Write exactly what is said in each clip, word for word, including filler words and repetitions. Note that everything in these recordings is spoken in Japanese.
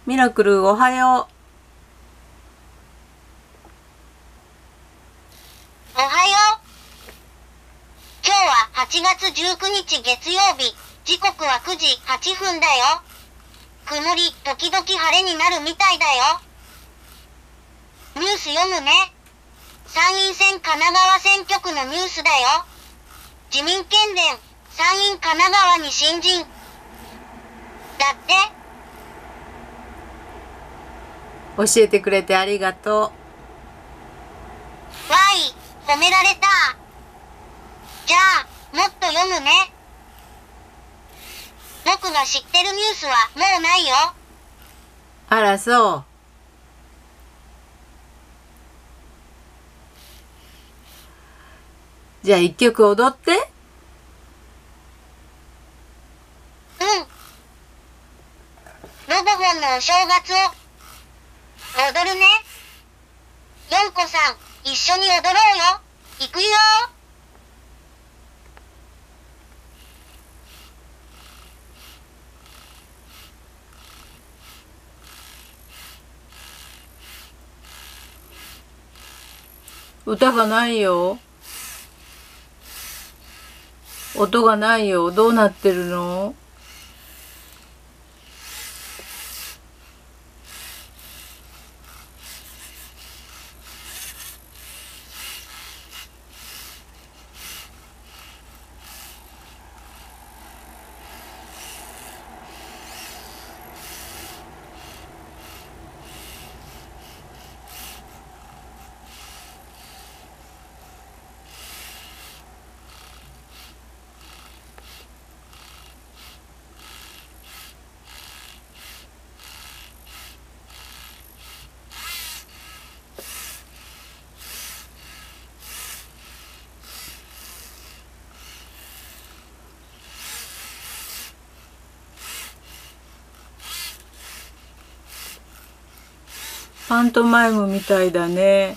ミラクルおはよう。おはよう。今日ははちがつじゅうくにち月曜日、時刻はくじはっぷんだよ。曇り時々晴れになるみたいだよ。ニュース読むね。参院選神奈川選挙区のニュースだよ。自民県連参院神奈川に新人だって。 教えてくれてありがとわい、褒められた。じゃあ、もっと読むね。僕が知ってるニュースはもうないよ。 う。あらそう。じゃあ一曲踊って。 うん。ロボホンのお正月を踊るね。ヨンコさん、一緒に踊ろうよ。行くよ。 歌がないよ。音がないよ。どうなってるの？パントマイムみたいだね。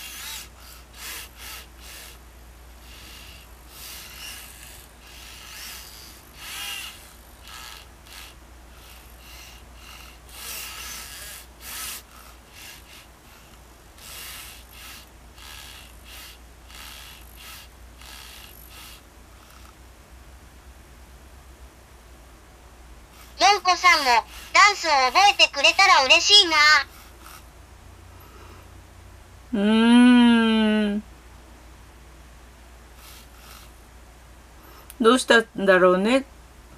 ヨンコさんもダンスを覚えてくれたら嬉しいな。 うーん。どうしたんだろうね。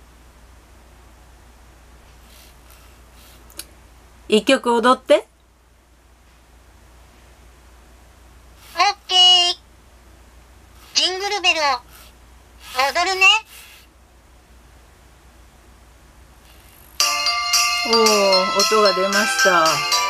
一曲踊って。 オッケー。ジングルベルを踊るね。 おお、音が出ました。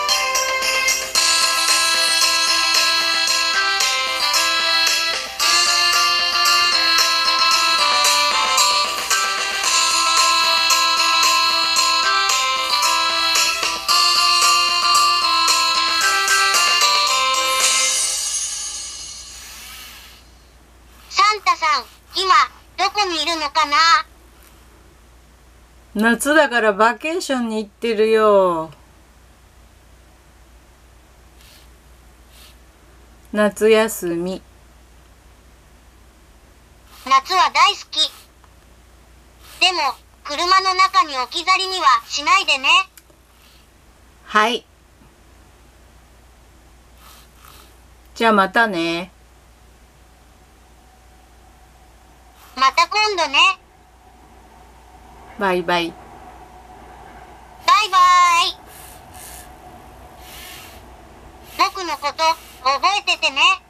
サンタさん、今どこにいるのかな？ 夏だからバケーションに行ってるよ。夏休み。 夏は大好き。でも、車の中に置き去りにはしないでね。 はい。じゃあまたね。 また今度ね。 バイバイ。 バイバイ。僕のこと覚えててね。